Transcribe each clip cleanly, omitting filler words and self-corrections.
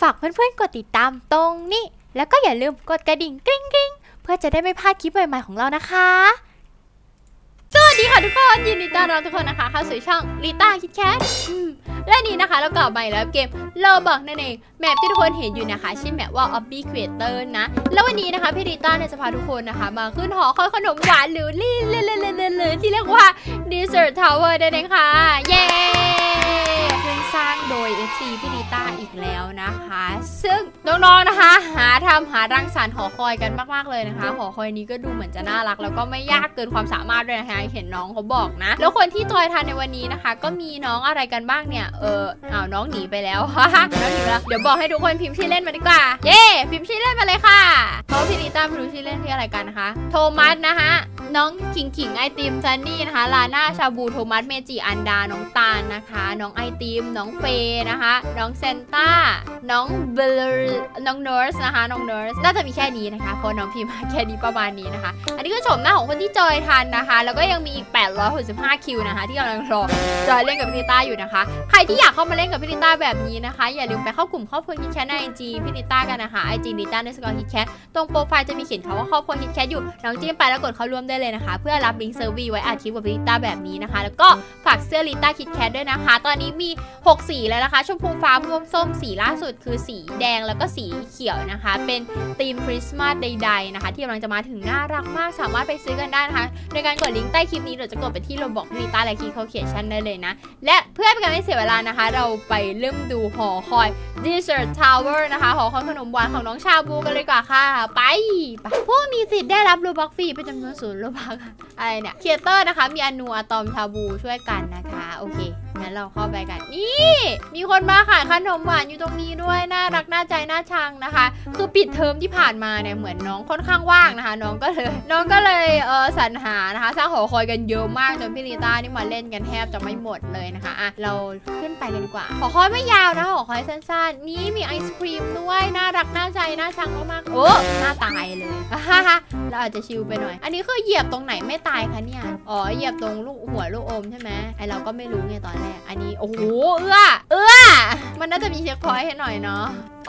ฝากเพื่อนๆกดติดตามตรงนี้แล้วก็อย่าลืมกดกระดิ่งกริ๊งกริ๊งเพื่อจะได้ไม่พลาดคลิปใหม่ๆของเรานะคะสวัสดีค่ะทุกคนยินดีต้อนรับทุกคนนะคะเข้าสู่ช่องลิต้าคิดแคทและนี้นะคะเรากลับมาแล้วเกมโลบอกนั่นเองแมปที่ทุกคนเห็นอยู่นะคะชื่อแมปว่า Obby Creator นะแล้ววันนี้นะคะพี่ลิต้าเนี่ยจะพาทุกคนนะคะมาขึ้นหอคอยขนมหวานหรือที่เรียกว่า Dessert Tower ได้เลยค่ะเย้ซึ่งสร้างโดย FC พี่ลิต้าอีกแล้วนะคะซึ่งน้องๆนะคะหารังสรรค์หอคอยกันมากๆเลยนะคะหอคอยนี้ก็ดูเหมือนจะน่ารักแล้วก็ไม่ยากเกินความสามารถด้วยนะคะเห็นน้องเขาบอกนะแล้วคนที่จอยทันในวันนี้นะคะก็มีน้องอะไรกันบ้างเนี่ยน้องหนีไปแล้วน้องหนีไปแล้วเดี๋ยวบอกให้ทุกคนพิมพ์ชื่อเล่นมาดีกว่าเย้พิมพ์ชื่อเล่นมาเลยค่ะเพราะพี่ลิต้าไม่รู้ชื่อเล่นที่อะไรกันนะคะโทมัสนะคะน้องขิงไอติมซันนี่นะคะลาน่าชาบูโทมัสเมจิอันดาน้องตาลนะคะน้องไอติมน้องเฟย์นะคะน้องเซนต้าน้องเบลน้องเนิร์สนะคะน้องเนิร์สน่าจะมีแค่นี้นะคะเพราะน้องพิมพ์มาแค่นี้ประมาณนี้นะคะอันนี้ก็ชมหน้าของคนที่จอยทันนะคะแล้วก็ยังมีอีก865คิวนะคะที่กำลังรอจอยเล่นกับพี่ลิต้าอยู่นะคะใครที่อยากเข้ามาเล่นกับพี่ลิต้าแบบนี้นะคะอย่าลืมไปเข้ากลุ่มครอบครัวคิดแคทใน IG พี่ลิต้ากันนะคะ IG ลิต้า_คิดแคทตรงโปรไฟล์จะมีเขียนคำว่าครอบครัวคิดแคทอยู่น้องจิ้มไปแล้วกดเข้าร่วมได้เลยนะคะเพื่อรับลิงก์เซอร์วีไว้อัดคลิปกับพี่ลิต้าแบบนี้นะคะแล้วก็ฝากเสื้อลิต้าคิดแคทด้วยนะคะตอนนี้มี6สีแล้วนะคะชมพูฟ้าม่วงส้มสีล่าสุดคือสีแดงแล้วก็สีเขียวนะคะเป็นธีมคริสต์มาสใดๆนะคะที่กำลังจะมาถึงน่ารักมากสามารถไปซื้อกันได้นะคะโดยการกดลิงก์ใต้คลิปนี้เราจะกดไปที่โลบอกพี่ลิต้าและคีย์เขาเขียนชั้นได้เลยนะและเพื่อเป็นการไม่เสียเวลานะคะเราไปเริ่มดูหอคอย Dessert Tower นะคะหอคอยขนมหวานของน้องชาบูกันเลยกว่าค่ะไปผู้มีสิทธิ์ได้รับโลบัคฟรีเป็นจำนวน0โลบัคอะไรเนี่ยครีเอเตอร์นะคะมีอนูอะตอมชาบูช่วยกันนะคะโอเคงั้นเราเข้าไปกันนี่มีคนมาขายขนมหวานอยู่ตรงนี้ด้วยน่ารักน่าใจน่าชังนะคะคือปิดเทอมที่ผ่านมาเนี่ยเหมือนน้องค่อนข้างว่างนะคะน้องก็เลยสรรหานะคะสร้างหอคอยกันเยอะมากจนพี่ลิต้านี่มาเล่นกันแทบจะไม่หมดเลยนะคะอ่ะเราขึ้นไปกันดีกว่าหอคอยไม่ยาวนะหอคอยสั้นๆนี่มีไอศครีมด้วยน่ารักน่าใจน่าชังมากๆโอ้น่าตายเลยเราอาจจะชิลไปหน่อยอันนี้คือเหยียบตรงไหนไม่ตายคะเนี่ยอ๋อเหยียบตรงหัวลูกอมใช่ไหมไอเราก็ไม่รู้ไงตอนแรกอันนี้โอ้โหเอื้อมันน่าจะมีเช็คพอยต์ให้หน่อยเนาะโอ้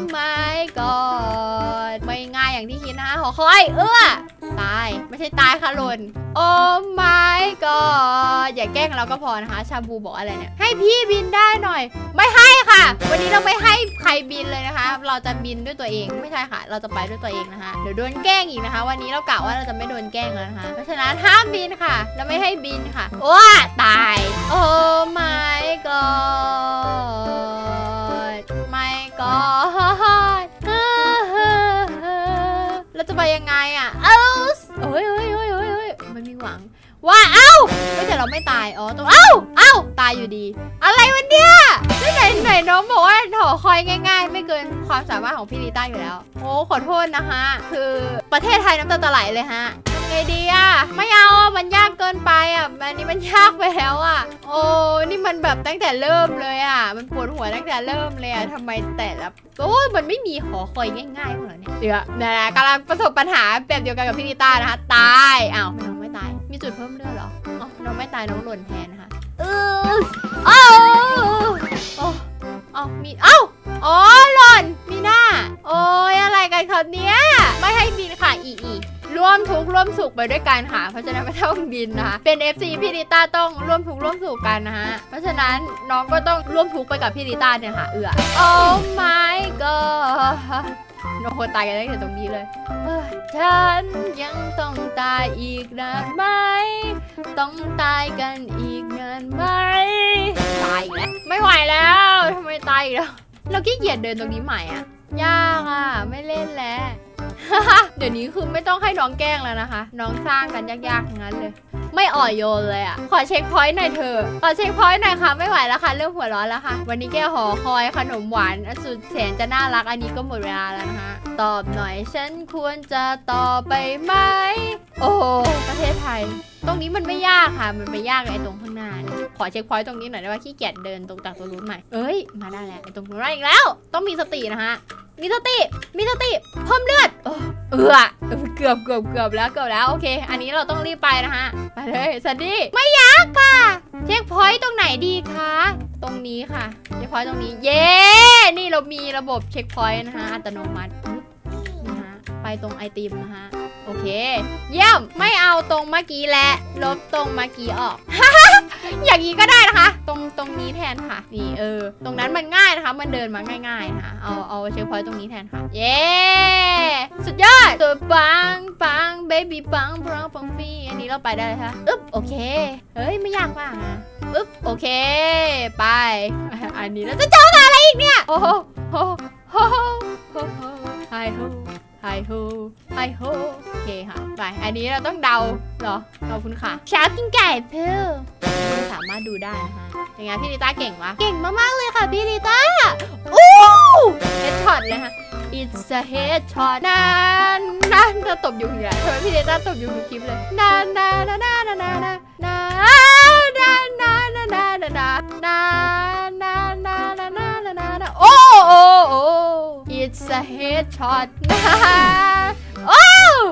my god ไม่ง่ายอย่างที่คิดนะหอคอยตายไม่ใช่ตายค่ะหล่นโอ้ my god อย่าแกล้งเราก็พอนะคะชาบูบอกอะไรเนี่ยให้พี่บินได้หน่อยไม่ให้ค่ะวันนี้เราไม่ให้ใครบินเลยนะคะเราจะบินด้วยตัวเองไม่ใช่ค่ะเราจะไปด้วยตัวเองนะคะเดี๋ยวโดนแกล้งอีกนะคะวันนี้เรากะว่าเราจะไม่โดนแกล้งแล้วนะคะเพราะฉะนั้นห้ามบินค่ะเราไม่ให้บินค่ะโอ้ตายโอ้ my god my god เราจะไปยังไงอ่ะเฮ้ยมันมีหวังว่าไม่แต่เราไม่ตายอ๋อตรงตายอยู่ดีอะไรวะเนี่ยไหนน้องบอกว่าหอคอยง่ายๆไม่เกินความสามารถของพี่ลิต้าอยู่แล้วโอ้ขอโทษนะคะคือประเทศไทยน้ำตาจะไหลเลยฮะไงดีอ่ะไม่เอามันยากเกินไปอ่ะอันนี้มันยากไปแล้วอ่ะโอ้นี่มันแบบตั้งแต่เริ่มเลยอ่ะมันปวดหัวตั้งแต่เริ่มเลยอ่ะทำไมแต่ละมันไม่มีหอคอยง่ายๆเหรอเนี่ยเดี๋ยวนะกำลังประสบปัญหาแบบเดียวกันกับพี่ลิต้านะคะตายน้องไม่ตายมีจุดเพิ่มเลือดเหรอน้องไม่ตายน้องหล่นแทนนะคะมีหล่นมีหน้าโอ้ยอะไรกันครับเนี้ยไม่ให้บินค่ะร่วมทุกข์ร่วมสุขไปด้วยกันค่ะเพราะฉะนั้นไม่ต้องบินนะคะเป็น FC พี่ลิต้าต้องร่วมทุกข์ร่วมสุขกันนะฮะเพราะฉะนั้นน้องก็ต้องร่วมทุกข์ไปกับพี่ลิต้าเนี่ยค่ะโอ้ my god น้องคนตายกันได้ถึงตรงนี้เลยฉันยังต้องตายอีกนานไหมต้องตายกันอีกนานไหมตายอีกแล้วไม่ไหวแล้วทำไมตายอีกแล้วเราขี้เกียจเดินตรงนี้ใหม่อ่ะยากอ่ะไม่เล่นแล้วเดี๋ยวนี้คือไม่ต้องให้น้องแกล้งแล้วนะคะน้องสร้างกันยากๆทั้งนั้นเลยไม่อ่อยโยนเลยอ่ะขอเช็คพอยต์หน่อยเถอะขอเช็คพอยต์หน่อยค่ะไม่ไหวแล้วค่ะเริ่มหัวร้อนแล้วค่ะวันนี้แกหอคอยขนมหวานสุดแสนจะน่ารักอันนี้ก็หมดเวลาแล้วนะคะตอบหน่อยฉันควรจะตอบไปไหมโอ้ประเทศไทยตรงนี้มันไม่ยากค่ะมันไปยากไอ้ตรงข้างหน้าขอเช็คพอยต์ตรงนี้หน่อยได้ว่าขี้เกียจเดินตรงจากตัวรูทใหม่มาได้แล้วไอ้ตรงนู้นอีกแล้วต้องมีสตินะคะมีสติเพิ่มเลือดเกือบแล้วโอเคอันนี้เราต้องรีบไปนะคะไปเลยสันดี้ไม่ยากค่ะเช็คพอยต์ตรงไหนดีคะตรงนี้ค่ะเช็คพอยต์ตรงนี้เย้นี่เรามีระบบเช็คพอยต์นะคะอัตโนมัตินะฮะไปตรงไอติมนะฮะโอเคเยี่ยมไม่เอาตรงเมื่อกี้และลบตรงเมื่อกี้ออก อย่างนี้ก็ได้นะคะตรงนี้แทนค่ะนี่ตรงนั้นมันง่ายนะคะมันเดินมาง่ายๆนะคะเอาเช็คพอยต์ตรงนี้แทนค่ะเย้สุดยอดตัวปังเบบี้ปังฟีอันนี้เราไปได้เลยค่ะอึ๊บโอเคเฮ้ยไม่ยากมากนะอึ๊บโอเคไปอันนี้เราจะเจออะไรอีกเนี่ยโอ้โหไฮโฮโอเคค่ะไปอันนี้เราต้องเดาเหรอขอบคุณค่ะเช้ากินไก่เพื่อสามารถดูได้นะคะยังไงพี่ลิต้าเก่งวะเก่งมากๆเลยค่ะพี่ลิต้าอู้เฮดช็อตเลยค่ะ It's a headshot นั่นจะตบยุงอีกแล้วทำไมพี่ลิต้าตบยุงทุกคลิปเลยโอ้ It's a headshot โอ้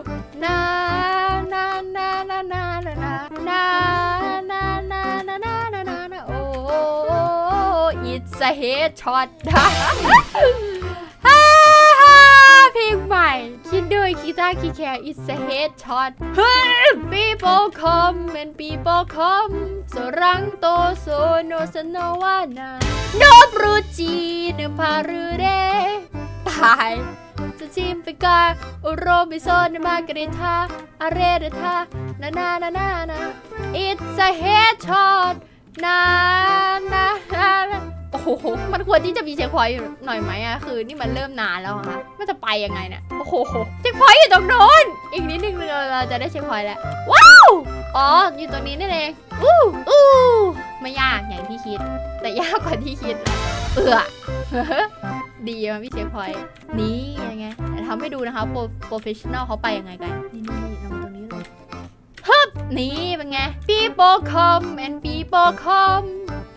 โอ้ It's a headshot เพลงใหม่คิดด้วยคีตาคีแคร์ It's a headshot People come and people come โซรังโตโซโนสโนวานาโนบรูจีเนพารุเรตายจะชิมไปกาอุโรบิโซนมากริธาอาเรเดธานา It's a headshot โอ้โหมันควรที่จะมีเช็คพอยต์หน่อยไหมอะคือนี่มันเริ่มนานแล้วอะมันจะไปยังไงเนี่ยโอ้โหเช็คพอยต์อยู่ตรงโน้นอีกนิดนึงเราจะได้เช็คพอยต์แล้วว้าวอ๋ออยู่ตรงนี้นี่เองอู้ไม่ยากอย่างที่คิดแต่ยากกว่าที่คิดดีมันพี่เช็คพอยต์นี่ยังไงทำให้ดูนะคะโปรเฟชชั่นอลเขาไปยังไงกันนี่ทำตรงนี้เลยฮึบนี่เป็นไง people come and people come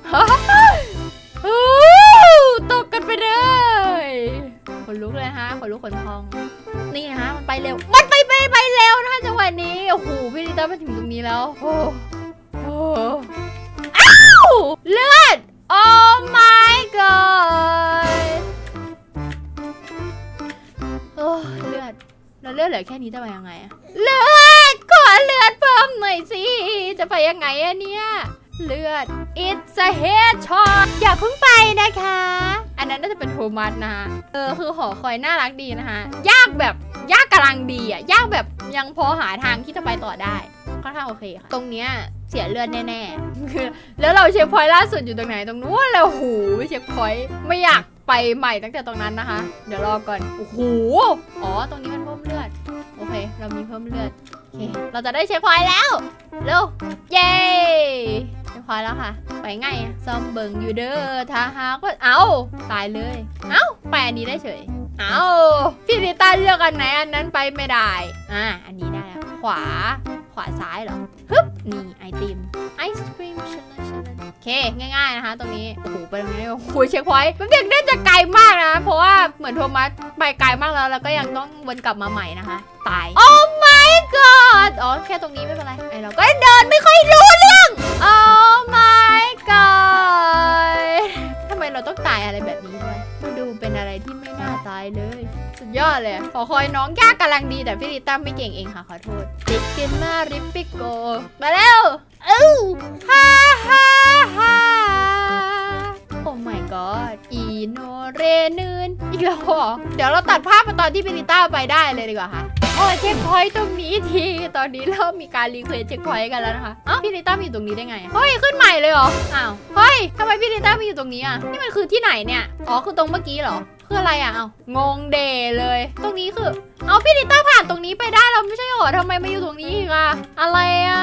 ตกกันไปเลยขนลุกเลยฮะขนลุกขนพองนี่นะฮะมันไปเร็วไปเร็วนะคะจังหวะนี้โอ้โหพี่ลิต้ามาถึงตรงนี้แล้วโอ้อ้าวเลือด oh my god โอ้เลือดเราเลือดเหลือแค่นี้จะไปยังไงอะเลือดขอเลือดเพิ่มหน่อยสิจะไปยังไงอะเนี่ยเลือด It's a headshot อย่าเพิ่งไปนะคะอันนั้นน่าจะเป็นโทมัสนะคะคือหอคอยน่ารักดีนะคะยากกำลังดีอ่ะยากแบบยังพอหาทางที่จะไปต่อได้ค่อนข้างโอเคค่ะตรงเนี้ยเสียเลือดแน่ๆคือแล้วเราเช็คพอยต์ล่าสุดอยู่ตรงไหนตรงนู้นแล้วหูเช็คพอยต์ไม่อยากไปใหม่ตั้งแต่ตรงนั้นนะคะเดี๋ยวรอก่อนโอ้โหอ๋อตรงนี้มันเพิ่มเลือดโอเคเรามีเพิ่มเลือดโอเคเราจะได้เช็คพอยต์แล้วเร็วเย้เช็คพอยต์แล้วค่ะไปไงซอมเบิงอยู่เด้อถ้าหากว่าเอาตายเลยเอาไปอันนี้ได้เฉยเอาพี่ลิต้าเลือกอันไหนอันนั้นไปไม่ได้อันนี้ได้แล้วขวาซ้ายเหรอฮึบนี่ไอติมไอศครีมชนะโอเคง่ายๆนะคะตรงนี้โอ้โหไปตรงนี้โอ้โหเช็คพอยต์มันน่าจะไกลมากนะเพราะว่าเหมือนโทมัสไปไกลมากแล้วก็ยังต้องวนกลับมาใหม่นะคะตาย Oh my god อ๋อแค่ตรงนี้ไม่เป็นไรไอเราก็เดินไม่ค่อยรู้เรื่อง Oh my god ทำไมเราต้องตายอะไรแบบนี้ด้วยดูเป็นอะไรที่ไม่น่าตายเลยสุดยอดเลยขอคอยน้องยากกำลังดีแต่พี่ลิต้าไม่เก่งเองค่ะขอโทษติดกินมาริปปิโกมาแล้ว ฮ่า Oh my god อีโนเรนืนอีกแล้วเหรอเดี๋ยวเราตัดภาพมาตอนที่พี่ลิต้าไปได้เลยดีกว่าค่ะโอ้เช็คพอยต์ตรงนี้ทีตอนนี้เริ่มมีการรีเควสเช็คพอยต์กันแล้วนะคะพี่ลิต้ามาอยู่ตรงนี้ได้ไงเฮ้ยขึ้นใหม่เลยเหรออ้าวเฮ้ยทำไมพี่ลิต้ามาอยู่ตรงนี้อ่ะนี่มันคือที่ไหนเนี่ยอ๋อคือตรงเมื่อกี้เหรอคืออะไรอ่ะงงเดเลยตรงนี้คือเอาพี่ลิต้าผ่านตรงนี้ไปได้เราไม่ใช่เหรอทำไมมาอยู่ตรงนี้อีกอ่ะอะไรอ่ะ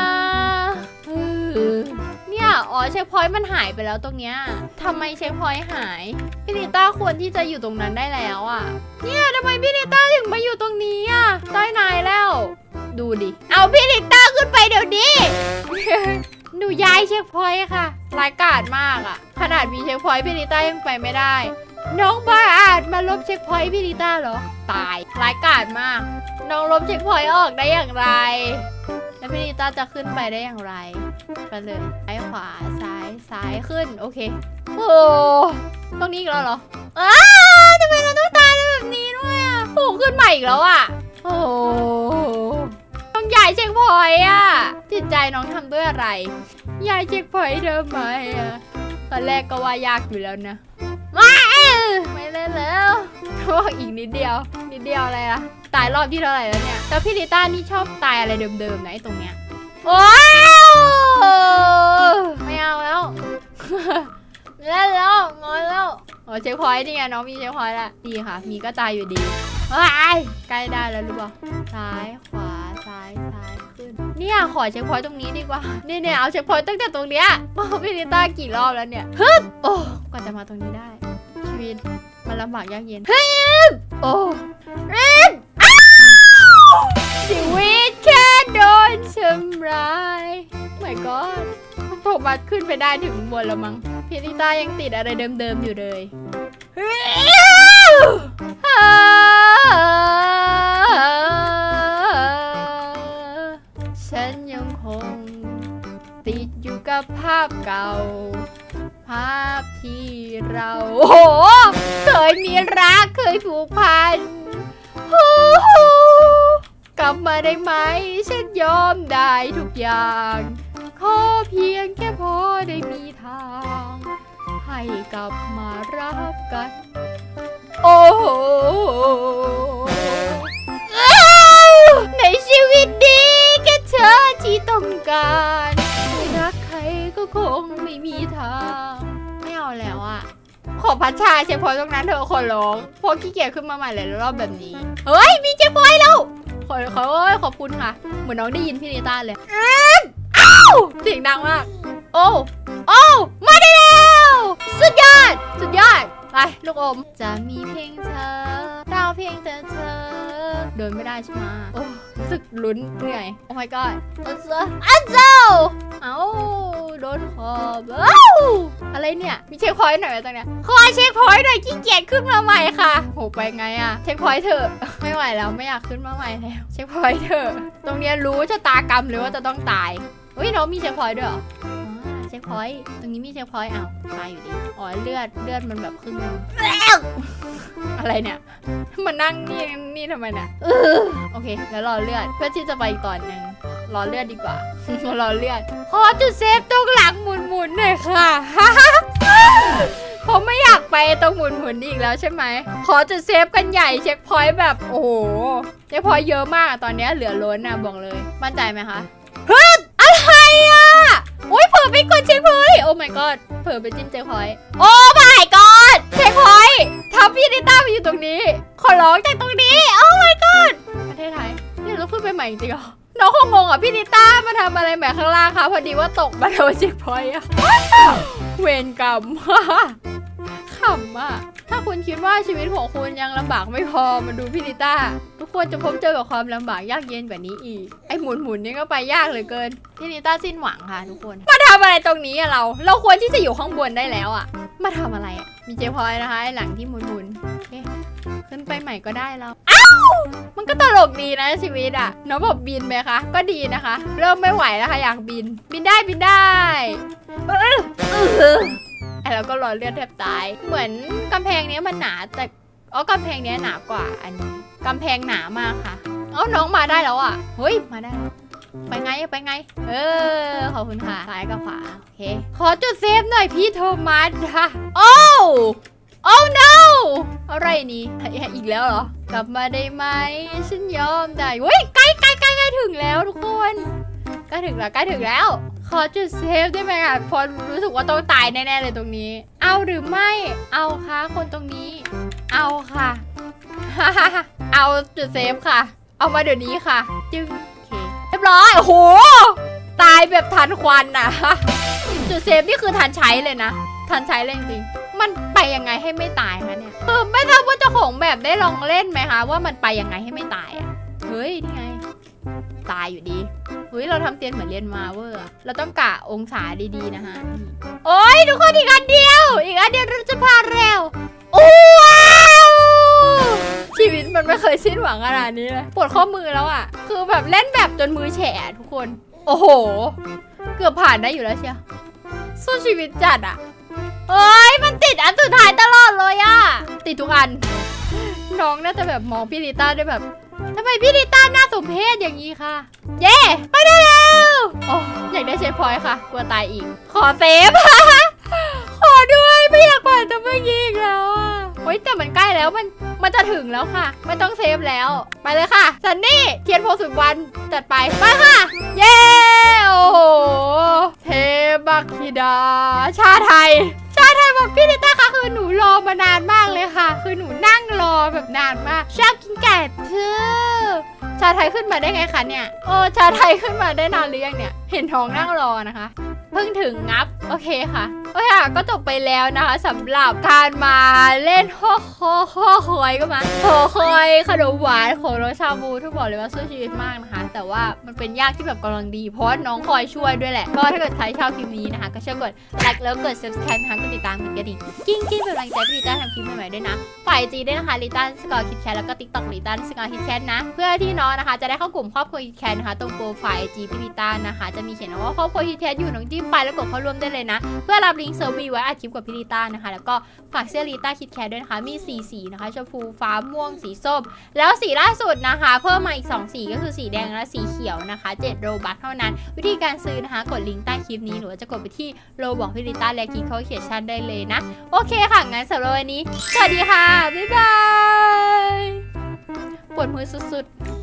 เนี่ยอ๋อเช็คพอยต์มันหายไปแล้วตรงเนี้ยทำไมเช็คพอยต์หายพี่ลิต้าควรที่จะอยู่ตรงนั้นได้แล้วอ่ะเนี่ยทำไมพี่ลิต้าถึงมาอยู่ตรงนี้อ่ะใต้นายแล้วดูดิเอาพี่ลิต้าขึ้นไปเดี๋ยวนี้ หนูย้ายเช็คพอยต์ค่ะร้ายกาจมากอ่ะขนาดมีเช็คพอยต์พี่ลิต้ายังไปไม่ได้น้องบ้าอาจมาลบเช็คพอยต์พี่ลิต้าเหรอตายร้ายกาจมากน้องลบเช็คพอยต์ออกได้อย่างไรแล้วพี่ลิต้าจะขึ้นไปได้อย่างไรไปเลยซ้ายขวาซ้ายขึ้นโอเคโอ้ตรงนี้อีกแล้วเหรอทำไมเราต้องตายแบบนี้ด้วยอ่ะโอ้ขึ้นใหม่อีกแล้วอ่ะโอ้ต้องย้ายเช็คพอยต์อ่ะจิตใจน้องทำด้วยอะไรย้ายเช็คพอยต์ทำไมอ่ะตอนแรกก็ว่ายากอยู่แล้วนะไม่เล่นแล้วว่าอีกนิดเดียวอะไรล่ะตายรอบที่เท่าไหร่แล้วเนี่ยแต่พี่ลิต้านี่ชอบตายอะไรเดิมๆนะไอ้ตรงเนี้ยโอ้ไม่เอาแล้วเล่นแล้วงอนแล้วเช็คพอยต์นี่ไงน้องมีเช็คพอยต์ละดีค่ะมีก็ตายอยู่ดีใกล้ได้แล้วหรือเปล่าซ้ายขวาซ้ายขึ้นเนี่ยขอเช็คพอยต์ตรงนี้ดีกว่าเนี่ยเอาเช็คพอยต์ตั้งแต่ตรงเนี้ยพี่ลิต้ากี่รอบแล้วเนี่ยฮึบโอ้กว่าจะมาตรงนี้ได้ชีวิตมันลำบากยากเย็นฮึบโอ้ชีวิตแค่โดนทำร้ายไม่ก็ผมมาขึ้นไปได้ถึงบนแล้วมั้งพี่ลิต้ายังติดอะไรเดิมๆอยู่เลยฉันยังคงติดอยู่กับภาพเก่าภาพที่เราเคยมีรักเคยผูกพันกลับมาได้ไหมฉันยอมได้ทุกอย่างขอเพียงแค่พอได้มีทางให้กลับมารักกันโอ้โหในชีวิตดีแค่เธอที่ต้องการไม่รักใครก็คงไม่มีทางไม่เอาแล้วอะขอพัชชาเช็คพอยต์ตรงนั้นเธอขอร้องพอขี้เกียจขึ้นมาใหม่เลยรอบแบบนี้เฮ้ยมีเช็คพอยต์แล้วขอบคุณค่ะเหมือนน้องได้ยินพี่ลิต้าเลยเสียงดังมากโอ้มาได้แล้วสุดยอดไปลูกอมจะมีเพียงเธอเราเพียงแต่เธอเดินไม่ได้ใช่ไหมโอ้รู้สึกลุ้นเหนื่อยโอ้ my god โดนขอบอะไรเนี่ยมีเช็คพอยต์หน่อยตรงเนี้ยขอเช็คพอยต์หน่อยขี้เกียจขึ้นมาใหม่ค่ะโหไปไงอะเช็คพอยต์เถอะไม่ไหวแล้วไม่อยากขึ้นมาใหม่แล้วเช็คพอยต์เถอะตรงเนี้ยรู้ชะตากรรมเลยว่าจะต้องตายเฮ้ยน้องมีเช็คพอยต์ด้วยเหรอเช็คพอยต์ตรงนี้มีเช็คพอยต์อ้าวตายอยู่ดีอ๋อเลือดมันแบบครึ่งนึงอะไรเนี่ยมันนั่งนี่ทำไมเนี่ยโอเคแล้วรอเลือดเพื่อที่จะไปอีกตอนนึงรอเลือดดีกว่ารอเลือดขอจุดเซฟตรงหลังหมุนหน่อยค่ะผมไม่อยากไปตรงหมุนอีกแล้วใช่ไหมขอจุดเซฟกันใหญ่เช็คพอยต์แบบโอ้โหเช็คพอยต์เยอะมากตอนนี้เหลือล้นนะบอกเลยมั่นใจไหมคะอะไรอ่ะโอ้ยเผลอไปกดเช็คพอยต์โอ้ my god เผลอไปจิ้มเช็คพอยต์โอ้ my god เช็คพอยต์ทับพี่ลิต้าไปอยู่ตรงนี้ขอร้องจากตรงนี้โอ้ my god ประเทศไทยเนี่ยเราขึ้นไปใหม่จริงเหรอน้องคงงงอ่ะพี่ลิต้ามาทำอะไรแบบข้างล่างคะพอดีว่าตกมาโดนเช็คพอยต์อะเวรกรรมขำอ่ะถ้าคุณคิดว่าชีวิตของคุณยังลำบากไม่พอมาดูพี่ลิต้าทุกคนจะพบเจอกับความลำบากยากเย็นแบบนี้อีกไอ้หมุนนี่ก็ไปยากเหลือเกินพี่ลิต้าสิ้นหวังค่ะทุกคนมาทำอะไรตรงนี้อะเราควรที่จะอยู่ข้างบนได้แล้วอะมาทำอะไรอะมีเจพอยนะคะไอ้หลังที่หมุนขึ้นไปใหม่ก็ได้แล้วมันก็ตลกดีนะชีวิตอะน้องบอกบินไหมคะก็ดีนะคะเริ่มไม่ไหวแล้วค่ะอยากบินได้แล้วก็รอเลือดแทบตายเหมือนกำแพงนี้มันหนาแต่กำแพงนี้หนากว่าอันนี้กำแพงหนามากค่ะน้องมาได้แล้วอ่ะเฮ้ยมาได้ไปไงขอบคุณค่ะซ้ายกับขวาโอเคขอจุดเซฟหน่อยพี่โทมัสค่ะโอ้ no อะไรนี่อีกแล้วเหรอกลับมาได้ไหมฉันยอมได้เฮ้ยใกล้ถึงแล้วทุกคนใกล้ถึงแล้วขอจุดเซฟได้ไหมคะพอรู้สึกว่าต้องตายแน่ๆเลยตรงนี้เอาหรือไม่เอาคะคนตรงนี้เอาค่ะ เอาจุดเซฟค่ะเอามาเดี๋ยวนี้ค่ะจึงโอเคเรียบร้อยโอ้โหตายแบบทันควันน่ะจุดเซฟนี่คือทันใช้เลยนะทันใช้เลยจริงๆมันไปยังไงให้ไม่ตายคะเนี่ยไม่ทราบว่าเจ้าของแบบได้ลองเล่นไหมคะว่ามันไปยังไงให้ไม่ตายอ่ะเฮ้ยนี่ไงตายอยู่ดีเฮ้ยเราทำเตียนเหมือนเรียนมาเวอร์เราต้องกะองศาดีๆนะฮะโอ้ยทุกคนอีกอันเดียวเราจะพาเร็วว้าวชีชีวิตมันไม่เคยสิ้นหวังขนาดนี้เลยปวดข้อมือแล้วอ่ะคือแบบเล่นแบบจนมือแฉะทุกคนโอ้โหเกือบผ่านได้อยู่แล้วเชียวสู้ชีวิตจัดอ่ะเอ้ยมันติดอันสุดท้ายตลอดเลยอ่ะติดทุกอันน้องน่าจะแบบมองพี่ลิต้าด้วยแบบทำไมพี่ลิต้าหน้าสมเพชอย่างนี้ค่ะเย่ไปได้แล้วโอ้อยากได้เชฟพอยต์ค่ะกลัวตายอีกขอเซฟ ขอด้วยไม่อยากผ่านแต่เมื่อกี้อีกแล้วอ่ะโอ้ยแต่มันใกล้แล้วมันจะถึงแล้วค่ะไม่ต้องเซฟแล้วไปเลยค่ะซันนี่เทียนโพสุวรรณจัดไปไปค่ะเย้โอ้โหเทบักธิดาชาไทยบอกพี่ลิต้าค่ะคือหนูรอมานานมากเลยค่ะคือหนูนั่งรอแบบนานมากชอบกินไก่ชื่อชาไทยขึ้นมาได้ไงคะเนี่ยโอ้ชาไทยขึ้นมาได้นานหรือยังเนี่ยเห็นท้องนั่งรอนะคะเพิ่งถึงงับโอเคค่ะโอเคค่ะก็จบไปแล้วนะคะสำหรับการมาเล่นโฮคอยก็มาโฮคอยขนมหวานของน้องชาบูทุกบอกเลยว่าสู้ชีวิตมากนะคะแต่ว่ามันเป็นยากที่แบบกำลังดีเพราะน้องคอยช่วยด้วยแหละก็ถ้าเกิดใครชอบคลิปนี้นะคะก็ช่วยกดไลค์แล้วกด subscribe นะคะกดติดตามกดกระดิ่งกิ้งเป็นกำลังใจให้ลิต้าทำคลิปใหม่ๆด้วยนะฝ่ายจีด้วยนะคะลิต้าสกอร์คิดแคทแล้วก็ TikTok ลิต้าสกอร์คิดแคทนะเพื่อที่น้องนะคะจะได้เข้ากลุ่มครอบครัวคิดแคทนะคะตรงโปรไฟล์จีพี่ลิต้านะคะจะมีเขียนว่าครอบครัวคิดแคทอยู่น้องจิ้มไปแล้วกดเข้าร่วมได้เลยนะเพื่อรับลิงก์เซอร์วีไว้อัดคลิปกับพี่ลิต้านะคะแล้วก็ฝากเสื้อลิต้าคิดแคทด้วยนะคะมี4สีนะคะชมพูฟ้าม่วงสีส้มแล้วสีล่าสุดนะคะเพิ่มมาอีก2สีก็คือสีแดงและสีเขียวนะคะ7โรบัคเท่านั้นวิธีการซื้อนะคะกดลิงก์ใต้คลิปนี้หรือว่าจะกดไปที่โลบอกพี่ลิต้าและคลิกเขาเขียนชั้นได้เลยนะโอเคค่ะงั้นสำหรับวันนี้สวัสดีค่ะบ๊ายบายปวดมือสุดๆ